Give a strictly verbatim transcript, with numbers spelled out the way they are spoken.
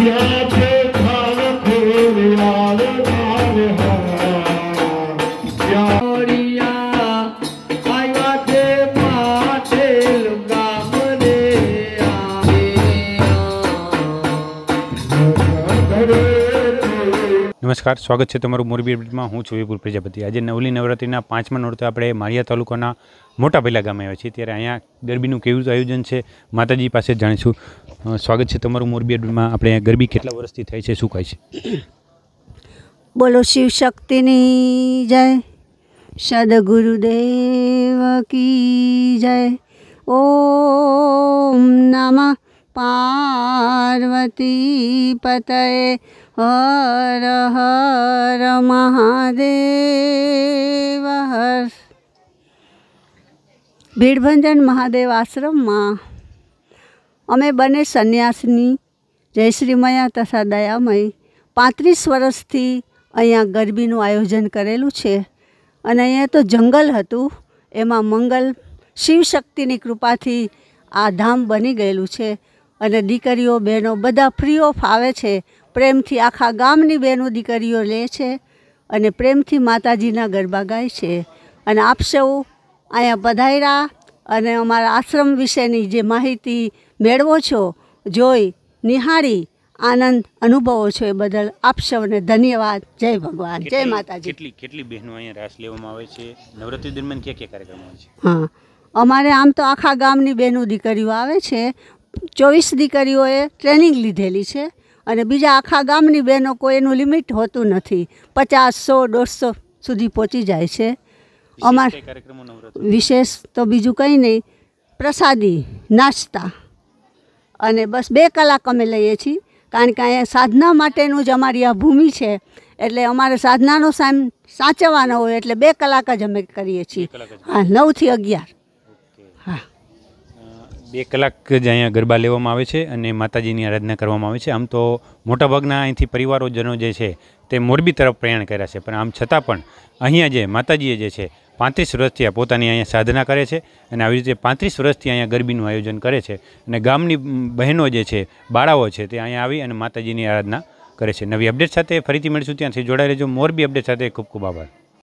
नमस्कार, स्वागत है तमारू मोरबी अपडेट में। हूँ छुं विपुल प्रजापति। आज नवली नवरात्रिना पांचमा नोरते आपणे माळिया तालुकाना मोटा भैला गामे आव्या छीए त्यारे अहींया गरबीनुं केवुं आयोजन छे माताजी पासे जाणीशुं। स्वागत है तमारू मोरबी अपडेट में। आपणे गरबी केटला वर्षथी थाय छे, शुं कहे छे? बोलो शिव शक्तिनी जय, सद्गुरुदेव की जय। ओम नमः पार्वती पतये हर हर महादेव हर। भीड़भंजन महादेव आश्रम में अमे बने सन्यासिनी जयश्री मया तथा दयामयी पैंतीस वर्ष थी अहींया गरबीनुं आयोजन करेलुं छे। अने अहींया तो जंगल हतुं, एमां मंगल शिव शक्तिनी कृपाथी आ धाम बनी गयेलुं छे। अने दीकरीओ बहनों बधा फ्री ऑफ आवे छे। प्रेमथी आखा गामनी बहनों दीकरीओ ले छे अने प्रेमथी माताजीना गरबा गाय छे। अने आप सौ अहींया पधार्या अने अमारा आश्रम विशेनी जे माहिती मेळवो छो, जोई निहाળી आनंद अनुभवो छो, ए बदल आप सौने धन्यवाद। जय भगवान, जय माताजी। કેટલી કેટલી બહેનો અહીંયા રાસ લેવામાં આવે છે? નવરાત્રી દરમિયાન કયા કયા કાર્યક્રમો હોય છે? हाँ, अमारे आम तो आखा गामनी बहनों दीकरीओ आवे छे। चौवीस दीकरीओए ट्रेनिंग लीधेली छे अने बीजा आखा गामनी बहनों कोईनुं लिमिट होतुं नथी। पचास सौ दौड़सो सुधी पहोंची जाय छे। अमार विशेष तो बीजू कहीं नहीं, प्रसादी नाश्ता अने बस बे कलाक अमे लईए छीए, कारण के अहींया साधना माटेनुं ज अमारी आ भूमि छे एटले अमारे साधनानो टाइम साचववानो होय एटले बे कलाक ज अमे करीए छीए। हाँ, नौ थी अगियार। हाँ, બે કલાક જ અહીંયા ગરબા લેવામાં આવે છે અને માતાજીની આરાધના કરવામાં આવે છે। આમ તો મોટાભાગના અહીંથી પરિવારોજનો જે છે તે મોરબી તરફ પ્રયાણ કર્યા છે, પણ આમ છતાં પણ અહીંયા જે માતાજીએ જે છે પાંત્રીસ વર્ષથી આ પોતાની અહીંયા સાધના કરે છે અને આવી રીતે પાંત્રીસ વર્ષથી અહીંયા ગરબીનું આયોજન કરે છે અને ગામની બહેનો જે છે, બાળાઓ છે તે અહીંયા આવી અને માતાજીની આરાધના કરે છે। નવી અપડેટ સાથે ફરીથી મળીશું, ત્યાંથી જોડાઈ રહેજો। મોરબી અપડેટ સાથે ખૂબ ખૂબ આભાર।